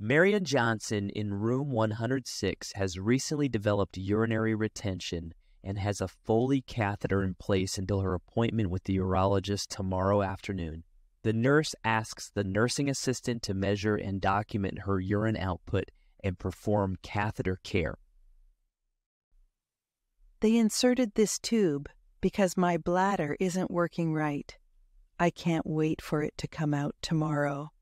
Marian Johnson in room 106 has recently developed urinary retention and has a Foley catheter in place until her appointment with the urologist tomorrow afternoon. The nurse asks the nursing assistant to measure and document her urine output and perform catheter care. They inserted this tube because my bladder isn't working right. I can't wait for it to come out tomorrow.